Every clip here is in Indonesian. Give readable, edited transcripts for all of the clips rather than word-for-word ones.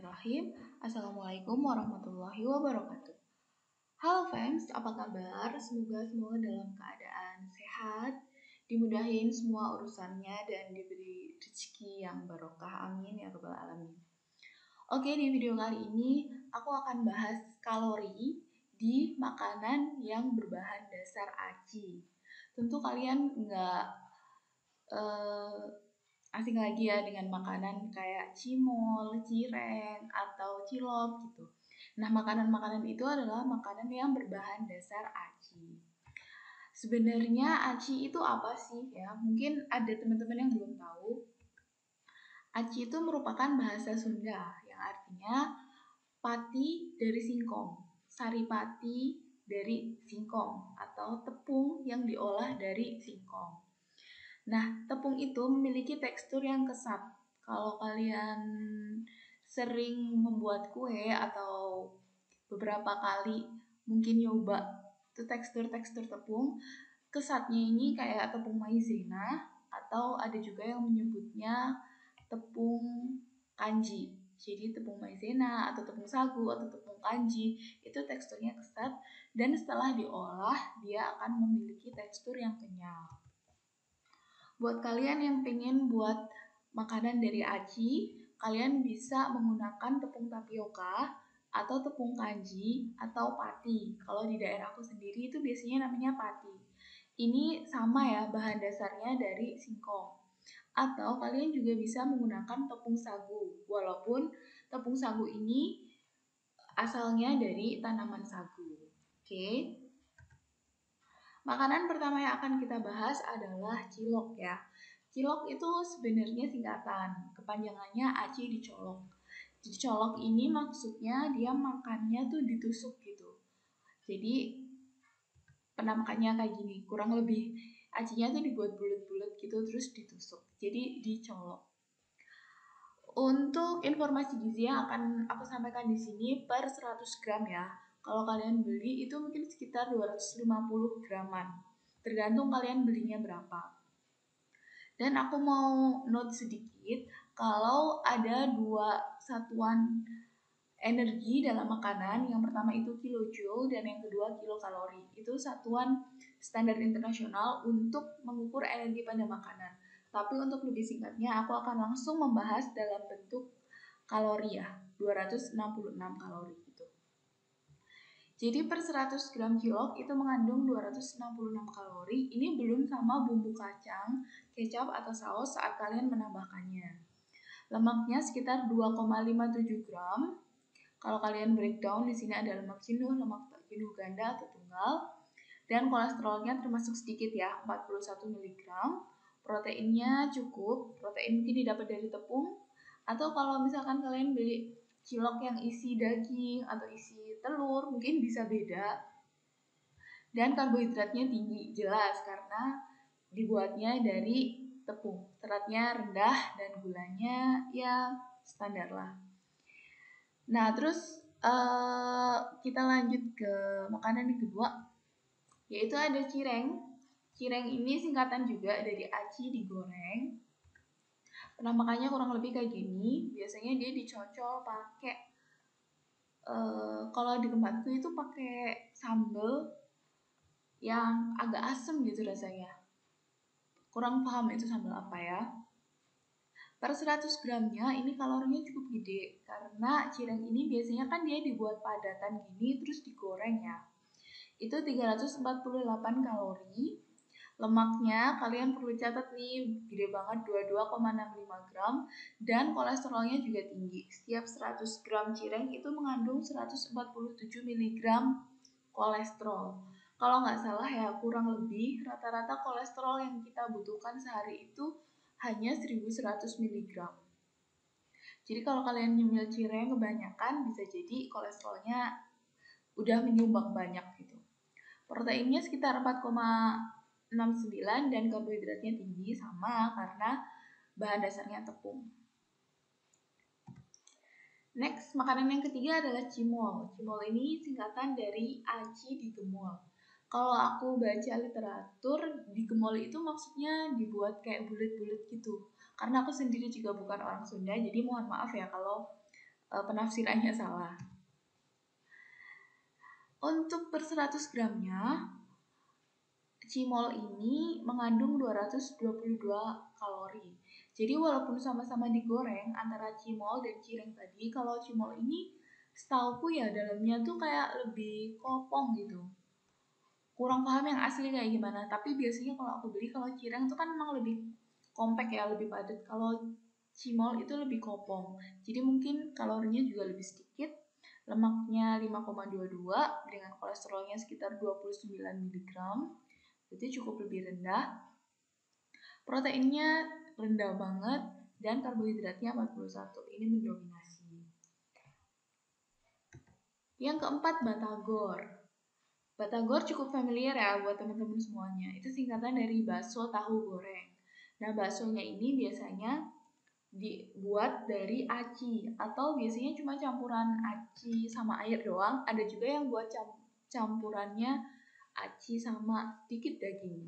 Bismillahirrahmanirrahim. Assalamualaikum warahmatullahi wabarakatuh. Halo fans, apa kabar? Semoga dalam keadaan sehat, dimudahin semua urusannya dan diberi rezeki yang barokah. Amin ya rabbal alamin. Oke, di video kali ini aku akan bahas kalori di makanan yang berbahan dasar aci. Tentu kalian nggak asing lagi ya dengan makanan kayak cimol, cireng, atau cilok gitu. Nah, makanan-makanan itu adalah makanan yang berbahan dasar aci. Sebenarnya aci itu apa sih ya? Mungkin ada teman-teman yang belum tahu. Aci itu merupakan bahasa Sunda yang artinya pati dari singkong, saripati dari singkong, atau tepung yang diolah dari singkong. Nah, tepung itu memiliki tekstur yang kesat. Kalau kalian sering membuat kue atau beberapa kali mungkin nyoba itu tekstur tepung, kesatnya ini kayak tepung maizena atau ada juga yang menyebutnya tepung kanji. Jadi tepung maizena atau tepung sagu atau tepung kanji itu teksturnya kesat dan setelah diolah dia akan memiliki tekstur yang kenyal. Buat kalian yang pengen buat makanan dari aci, kalian bisa menggunakan tepung tapioka atau tepung kanji atau pati. Kalau di daerahku sendiri itu biasanya namanya pati. Ini sama ya, bahan dasarnya dari singkong. Atau kalian juga bisa menggunakan tepung sagu, walaupun tepung sagu ini asalnya dari tanaman sagu. Oke. Makanan pertama yang akan kita bahas adalah cilok ya. Cilok itu sebenarnya singkatan, kepanjangannya aci dicolok. Dicolok ini maksudnya dia makannya tuh ditusuk gitu. Jadi penampakannya kayak gini, kurang lebih acinya tuh dibuat bulat-bulat gitu terus ditusuk. Jadi dicolok. Untuk informasi gizi yang akan aku sampaikan di sini per 100 gram ya. Kalau kalian beli itu mungkin sekitar 250 graman. Tergantung kalian belinya berapa. Dan aku mau note sedikit kalau ada dua satuan energi dalam makanan. Yang pertama itu kilojoule dan yang kedua kilokalori. Itu satuan standar internasional untuk mengukur energi pada makanan. Tapi untuk lebih singkatnya aku akan langsung membahas dalam bentuk kalori ya, 266 kalori gitu. Jadi per 100 gram cilok itu mengandung 266 kalori. Ini belum sama bumbu kacang, kecap atau saus saat kalian menambahkannya. Lemaknya sekitar 2,57 gram. Kalau kalian breakdown di sini ada lemak jenuh, lemak tak jenuh ganda atau tunggal. Dan kolesterolnya termasuk sedikit ya, 41 mg. Proteinnya cukup, protein mungkin didapat dari tepung. Atau kalau misalkan kalian beli cilok yang isi daging atau isi telur mungkin bisa beda. Dan karbohidratnya tinggi, jelas karena dibuatnya dari tepung. Seratnya rendah dan gulanya ya standar lah. Nah terus kita lanjut ke makanan yang kedua, yaitu ada cireng. Cireng ini singkatan juga dari aci digoreng. Penampakannya kurang lebih kayak gini. Biasanya dia dicocol pakai kalau di tempatku itu pakai sambal yang agak asem gitu rasanya. Kurang paham itu sambal apa ya. Per 100 gramnya ini kalorinya cukup gede karena cireng ini biasanya kan dia dibuat padatan gini terus digoreng ya. Itu 348 kalori. Lemaknya kalian perlu catat nih, gede banget 22,65 gram dan kolesterolnya juga tinggi. Setiap 100 gram cireng itu mengandung 147 mg kolesterol. Kalau nggak salah ya kurang lebih rata-rata kolesterol yang kita butuhkan sehari itu hanya 1100 mg. Jadi kalau kalian nyemil cireng kebanyakan bisa jadi kolesterolnya udah menyumbang banyak gitu. Proteinnya sekitar 4,69 dan karbohidratnya tinggi sama karena bahan dasarnya tepung. Next, makanan yang ketiga adalah cimol. Cimol ini singkatan dari aci digemol. Kalau aku baca literatur, digemol itu maksudnya dibuat kayak bulat-bulat gitu. Karena aku sendiri juga bukan orang Sunda, jadi mohon maaf ya kalau penafsirannya salah. Untuk per 100 gramnya, cimol ini mengandung 222 kalori. Jadi walaupun sama-sama digoreng antara cimol dan cireng tadi, kalau cimol ini setauku ya dalamnya tuh kayak lebih kopong gitu. Kurang paham yang asli kayak gimana, tapi biasanya kalau aku beli, kalau cireng itu kan memang lebih compact ya, lebih padat. Kalau cimol itu lebih kopong. Jadi mungkin kalorinya juga lebih sedikit. Lemaknya 5,22 dengan kolesterolnya sekitar 29 mg. Berarti cukup lebih rendah. Proteinnya rendah banget dan karbohidratnya 41. Ini mendominasi. Yang keempat, batagor. Batagor cukup familiar ya buat teman-teman semuanya. Itu singkatan dari bakso tahu goreng. Nah, baksonya ini biasanya dibuat dari aci atau biasanya cuma campuran aci sama air doang. Ada juga yang buat campurannya aci sama dikit daging.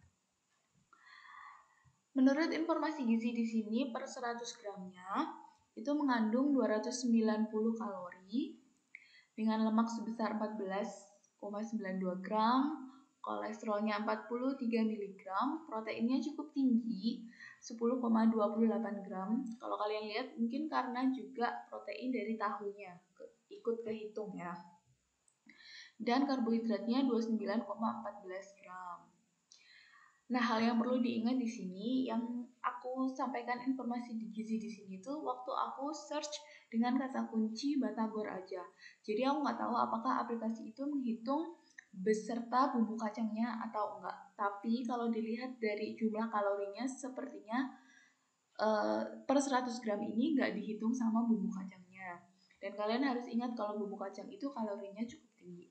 Menurut informasi gizi di sini per 100 gramnya itu mengandung 290 kalori dengan lemak sebesar 14,92 gram, kolesterolnya 43 mg, proteinnya cukup tinggi 10,28 gram. Kalau kalian lihat mungkin karena juga protein dari tahunya ikut kehitung ya. Dan karbohidratnya 29,14 gram. Nah, hal yang perlu diingat di sini yang aku sampaikan informasi di gizi di sini tuh waktu aku search dengan kata kunci batagor aja. Jadi aku nggak tahu apakah aplikasi itu menghitung beserta bumbu kacangnya atau enggak. Tapi kalau dilihat dari jumlah kalorinya sepertinya per 100 gram ini nggak dihitung sama bumbu kacangnya. Dan kalian harus ingat kalau bumbu kacang itu kalorinya cukup tinggi.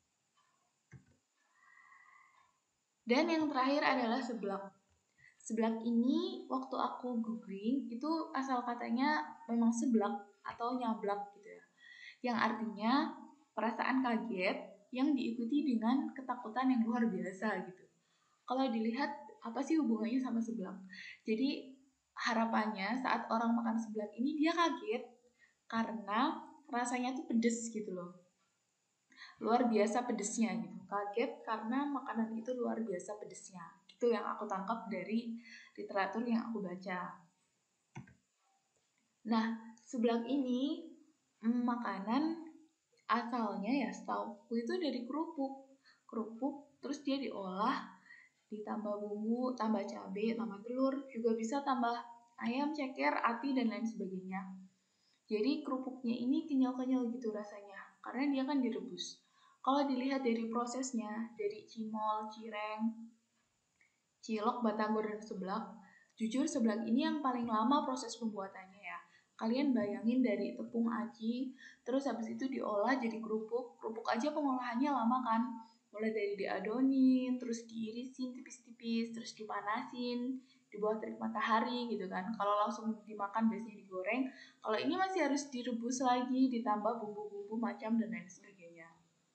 Dan yang terakhir adalah seblak. Seblak ini waktu aku googling itu asal katanya memang seblak atau nyablak gitu ya. Yang artinya perasaan kaget yang diikuti dengan ketakutan yang luar biasa gitu. Kalau dilihat apa sih hubungannya sama seblak? Jadi harapannya saat orang makan seblak ini dia kaget karena rasanya tuh pedes gitu loh. Luar biasa pedesnya gitu. Kaget karena makanan itu luar biasa pedesnya. Itu yang aku tangkap dari literatur yang aku baca. Nah, seblak ini makanan asalnya ya setauku itu dari kerupuk. Kerupuk terus dia diolah, ditambah bumbu, tambah cabai, tambah telur, juga bisa tambah ayam, ceker, ati dan lain sebagainya. Jadi kerupuknya ini kenyal-kenyal gitu rasanya karena dia kan direbus. Kalau dilihat dari prosesnya, dari cimol, cireng, cilok, batagor, dan seblak, jujur seblak ini yang paling lama proses pembuatannya ya. Kalian bayangin dari tepung aci, terus habis itu diolah jadi kerupuk. Kerupuk aja pengolahannya lama kan. Mulai dari diadonin, terus diirisin tipis-tipis, terus dipanasin, di bawah terik matahari gitu kan. Kalau langsung dimakan biasanya digoreng. Kalau ini masih harus direbus lagi, ditambah bumbu-bumbu macam dan lain sebagainya.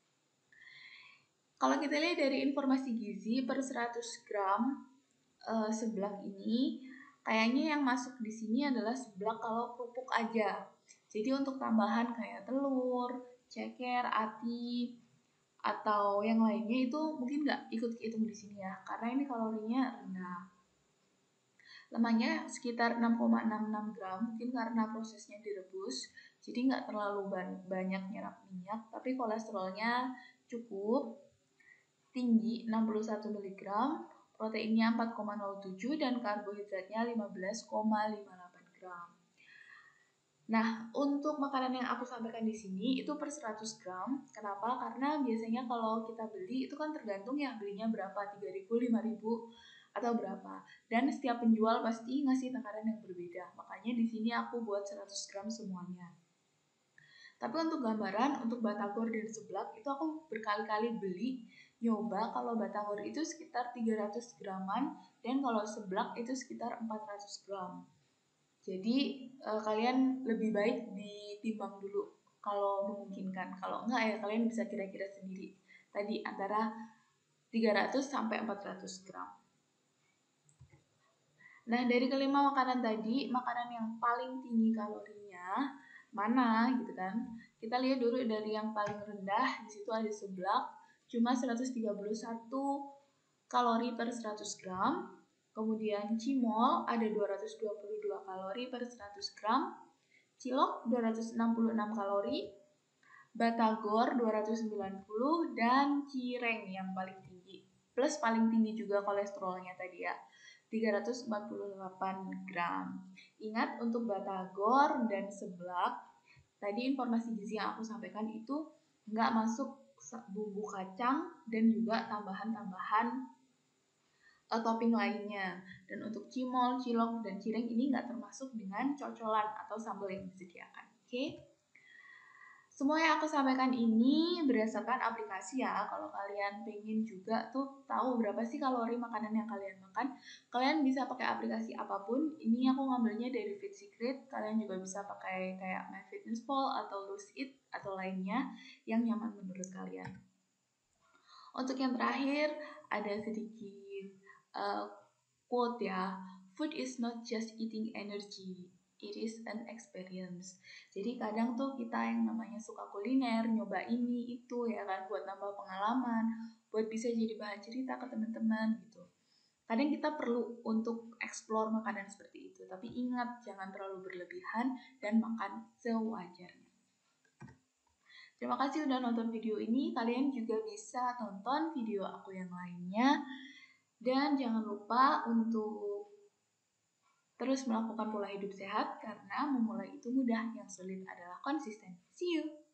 Kalau kita lihat dari informasi gizi per 100 gram seblak ini, kayaknya yang masuk di sini adalah seblak kalau kerupuk aja. Jadi untuk tambahan kayak telur, ceker, ati, atau yang lainnya itu mungkin nggak ikut hitung di sini ya, karena ini kalorinya rendah. Lemaknya sekitar 6,66 gram, mungkin karena prosesnya direbus, jadi nggak terlalu banyak nyerap minyak, tapi kolesterolnya cukup tinggi 61 mg, proteinnya 4,07 dan karbohidratnya 15,58 gram. Nah, untuk makanan yang aku sampaikan di sini itu per 100 gram. Kenapa? Karena biasanya kalau kita beli itu kan tergantung ya belinya berapa, 3.000, 5.000 atau berapa. Dan setiap penjual pasti ngasih takaran yang berbeda. Makanya di sini aku buat 100 gram semuanya. Tapi untuk gambaran, untuk batagor dan seblak itu aku berkali-kali beli nyoba. Kalau batagor itu sekitar 300 graman dan kalau seblak itu sekitar 400 gram. Jadi kalian lebih baik ditimbang dulu kalau memungkinkan. Kalau enggak ya kalian bisa kira-kira sendiri. Tadi antara 300 sampai 400 gram. Nah, dari kelima makanan tadi, makanan yang paling tinggi kalorinya mana gitu kan. Kita lihat dulu dari yang paling rendah, di situ ada seblak, cuma 131 kalori per 100 gram. Kemudian cimol ada 222 kalori per 100 gram. Cilok 266 kalori. Batagor 290 dan cireng yang paling tinggi. Plus paling tinggi juga kolesterolnya tadi ya. 348 gram. Ingat untuk batagor dan seblak, tadi informasi gizi yang aku sampaikan itu nggak masuk bumbu kacang dan juga tambahan-tambahan topping lainnya. Dan untuk cimol, cilok, dan cireng ini nggak termasuk dengan cocolan atau sambal yang disediakan. Oke? Semua yang aku sampaikan ini berdasarkan aplikasi ya. Kalau kalian pengen juga tuh tahu berapa sih kalori makanan yang kalian makan, kalian bisa pakai aplikasi apapun. Ini aku ngambilnya dari Fit Secret. Kalian juga bisa pakai kayak MyFitnessPal atau Lose It atau lainnya yang nyaman menurut kalian. Untuk yang terakhir ada sedikit quote ya. Food is not just eating energy, it is an experience. Jadi kadang tuh kita yang namanya suka kuliner, nyoba ini itu ya kan buat nambah pengalaman, buat bisa jadi bahan cerita ke teman-teman gitu. Kadang kita perlu untuk explore makanan seperti itu, tapi ingat jangan terlalu berlebihan dan makan sewajarnya. Terima kasih udah nonton video ini. Kalian juga bisa tonton video aku yang lainnya. Dan jangan lupa untuk terus melakukan pola hidup sehat karena memulai itu mudah, yang sulit adalah konsisten. See you!